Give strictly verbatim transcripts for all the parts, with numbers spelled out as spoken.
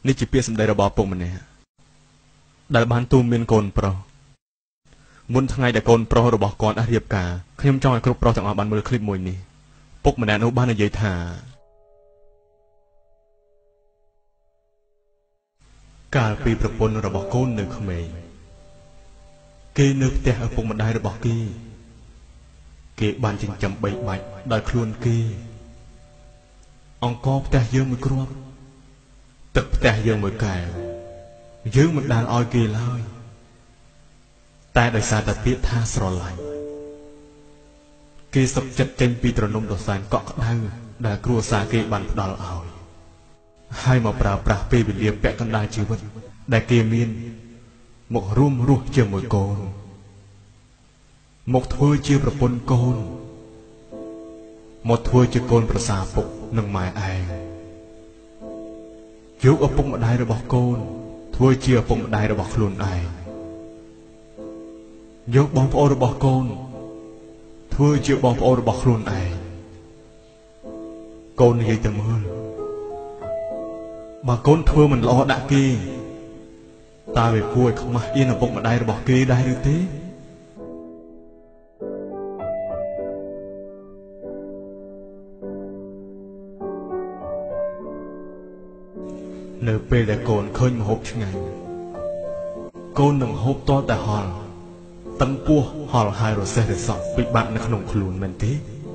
នេះជាពាក្យសម្ដីរបស់ពុកម្នាក់ដែលបានទូន្មានកូនប្រុសមុនថ្ងៃដែលកូនប្រុសរបស់គាត់រៀបការខ្ញុំចង់ឲ្យគ្រប់ប្រុសទាំងអស់បានមើលឃ្លីបមួយនេះពុកម្នាក់នោះបាននិយាយថាកាលពីប្រពន្ធរបស់កូននៅក្មេងគេនៅផ្ទះឪពុកម្ដាយរបស់គេគេបានចិញ្ចឹមបីបាច់ដោយខ្លួនគេអង្គផ្ទះយើងមួយគ្រាប់ទឹកផ្ទះយើងមួយកែវយើងមិនដែលឲ្យគេឡើយតែដោយសារតែពាក្យថាស្រឡាញ់គេសុខចិត្តចេញពីត្រនំដ៏សែនកក់ក្ដៅដែលគ្រួសារគេបានផ្ដល់ឲ្យហើយមកប្រើប្រាស់ពេលវេលាពាក់កណ្ដាលជីវិតដែលគេមានមករួមរស់ជាមួយកូនមកធ្វើជាប្រពន្ធកូនមកធ្វើជាកូនប្រសារពុកនិងម៉ែឯងយកឪពុកម្ដាយរបស់កូនធ្វើជាឪពុកម្ដាយរបស់ខ្លួនឯងយកបងប្អូនរបស់កូនធ្វើជាបងប្អូនរបស់ខ្លួនឯងកូននិយាយទៅមើលបើកូនធ្វើមិនល្អដាក់គេតើវាគួរឲ្យខ្មាស់អៀនឪពុកម្ដាយរបស់គេដែរឬទេនៅពេលដែលកូនឃើញម្ហូបឆ្ងាញ់កូននឹងហូបតតែហល់តឹងពោះហល់ហើយរសេះរសក់ពិបាកនៅក្នុងខ្លួនមែនទេ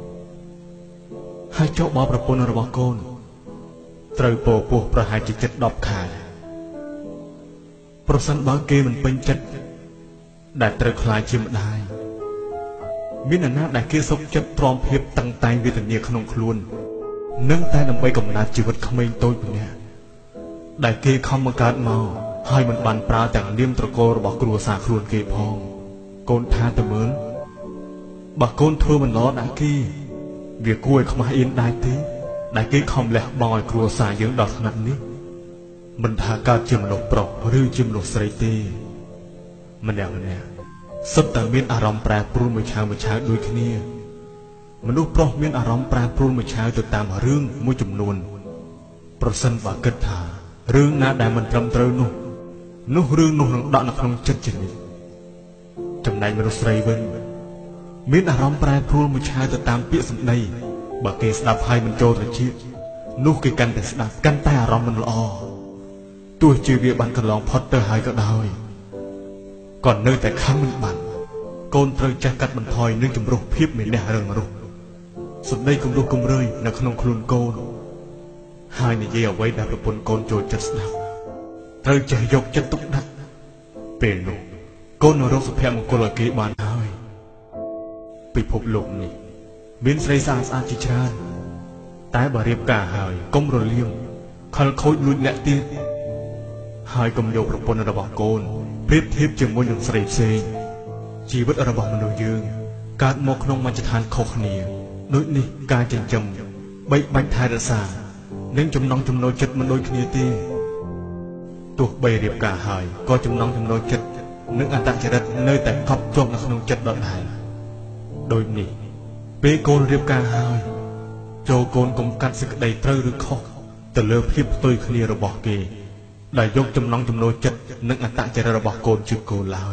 ហើយចុះបើប្រពន្ធរបស់កូនត្រូវពោពោះប្រហែលជាចិត្តដប់ខែប្រសិនបើគេមិនពេញចិត្តដែលត្រូវខ្លាចជាម្ដាយមានអ្នកណាដែលគេសុខចិត្តទ្រាំភាពតឹងតែងវេទនាក្នុងខ្លួននឹងតែដើម្បីកំណត់ជីវិតក្មេងតូចម្នាក់ដែលគេខំបង្កើតមកហើយមិនបានប្រើទាំងនាមត្រកូលរបស់គ្រួសារខ្លួនគេផងកូនថាទៅមើលបើកូនធ្វើមិនល្អដាក់គេវាគួរឲ្យខ្មាស់អៀនដែរទេដែលគេខំលះបង់ឲ្យគ្រួសារយើងដល់ថ្នាក់នេះមិនថាកើតជាមនុស្សប្រុសឬជាមនុស្សស្រីទេម្នាក់ម្នាក់សុទ្ធតែមានអារម្មណ៍ប្រែប្រួលមួយឆាវមួយឆាវដូចគ្នាមនុស្សប្រុសមានអារម្មណ៍ប្រែប្រួលមួយឆាវទៅតាមរឿងមួយចំនួនប្រសិនបើគិតថារឿងណាដែលមិនត្រឹមត្រូវនោះនោះរឿងនោះនឹងដកនៅក្នុងចិត្តជានិច្ចចំណែកមនុស្សស្រីវិញមានអារម្មណ៍ប្រែប្រួលមួយឆាវទៅតាមពាក្យសម្ដីបើគេស្ដាប់ហើយមិនចូលត្រចៀកនោះគេកាន់តែស្ដាប់កាន់តែអារម្មណ៍មិនល្អទោះជាវាបានកន្លងផុតទៅហើយក៏ដោយក៏នៅតែខឹងមិនបាត់កូនត្រូវចេះកាត់បន្ថយនឹងជំរុះភាពមេលះរឿងមនុស្សសម្ដីគំរោះគំរើយនៅក្នុងខ្លួនកូនហើយនិយាយអ្វីដែលប្រពន្ធកូនចូលចិត្តស្ដាប់ត្រូវចេះយកចិត្តទុកដាក់ពេលនោះកូននឹងរកសុភមង្គលឲ្យគេបានហើយពិភពលោកនេះមានស្រីស្អាតស្អាតជាច្រើនតែបើរៀបការហើយកុំរលៀងខលខូចលួចអ្នកទៀតហើយកុំយកប្រពន្ធរបស់កូនប្រៀបធៀបជាមួយនឹងស្រីផ្សេងជីវិតរបស់មនុស្សយើងកើតមកក្នុងមជ្ឈដ្ឋានខុសគ្នាដូចនេះការចិញ្ចឹមបីបាច់ថែរក្សានិងចំណងចំណូលចិត្តមិនដូចគ្នាទេទោះបីរៀបការហើយក៏ចំណងចំណូលចិត្តនិងអត្តចរិតនៅតែកប់ជាប់នៅក្នុងចិត្តដដែលដូចនេះពេលកូនរៀបការហើយចូលកូនកុំកាត់សេចក្តីត្រូវឬខុសទៅលើភាពផ្ទុយគ្នារបស់គេដែលយកចំណងចំណូលចិត្តនិងអត្តចរិតរបស់កូនជាគោលឡើយ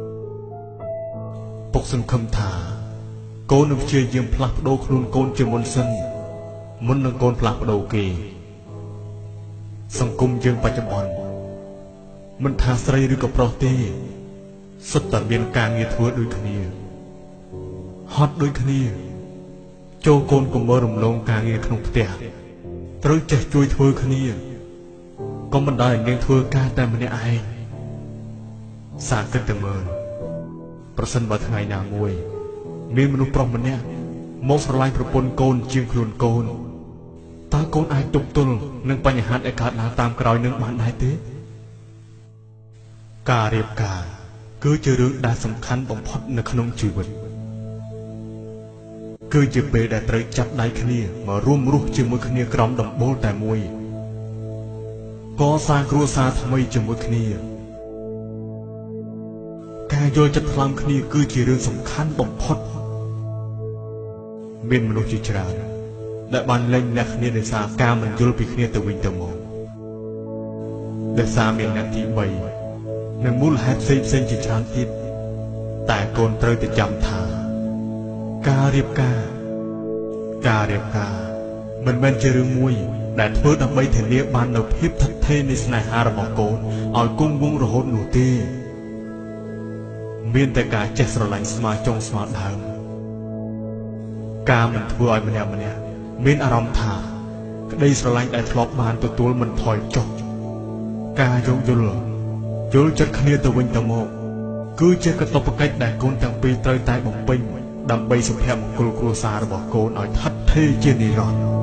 ពុកសង្ឃឹមថាកូននឹងព្យាយាមផ្លាស់ប្ដូរខ្លួនកូនជាមុនសិនមុននឹងកូនផ្លាស់ប្ដូរគេសង្គមយើងបច្ចុប្បន្នមិនថាស្រីឬក៏ប្រុសទេសុទ្ធតែមានការងារធ្វើដូចគ្នាហត់ដូចគ្នាចូលកូនកុំមើលរំលងការងារក្នុងផ្ទះត្រូវចេះជួយធ្វើគ្នាកុំបណ្ដោយឲ្យនាងធ្វើការតែម្នាក់ឯងសាកគិតទៅមើលប្រសិនបើថ្ងៃណាមួយមានមនុស្សប្រុសម្នាក់មកស្រឡាញ់ប្រពន្ធកូនជាងខ្លួនកូនតើកូនអាចទប់ទល់នឹងបញ្ហាដែលកើតឡើងតាមក្រោយនឹងបានដែរទេការរៀបការគឺជារឿងដែលសំខាន់បំផុតនៅក្នុងជីវិតគឺជាពេលដែលត្រូវចាប់ដៃគ្នាមករួមរស់ជាមួយគ្នាក្រោមដំបូលតែមួយកសាងគ្រួសារថ្មីជាមួយគ្នាការយល់ចិត្តថ្លើមគ្នាគឺជារឿងសំខាន់បំផុតមានមនុស្សជាច្រើនដែលបានលែងលះគ្នាដោយសារការមិនយល់ពីគ្នាទៅវិញទៅមកដែលសារមានអ្នកទីបីនិងមូលហេតុផ្សេងផ្សេងជាច្រើនទៀតតែកូនត្រូវតែចាំថាការរៀបការការរៀបការមិនមែនជារឿងមួយដែលធ្វើដើម្បីធានាបាននូវភាពថិតថេរនៃស្នេហារបស់កូនឲ្យគង់វង្សរហូតនោះទេមានតែការចេះស្រឡាញ់ស្មើចុងស្មើដើមការមិនធ្វើឲ្យម្នាក់ម្នាក់មានអារម្មណ៍ថាក្តីស្រឡាញ់ដែលធ្លាប់បានទទួលមិនថយចុះការយោគយល់យល់ចិត្តគ្នាទៅវិញទៅមកគឺជាកាតព្វកិច្ចដែលកូនទាំងពីរត្រូវតែបំពេញដើម្បីសុភមង្គលគ្រួសាររបស់កូនឲ្យថិតថេរជានិរន្តរ៍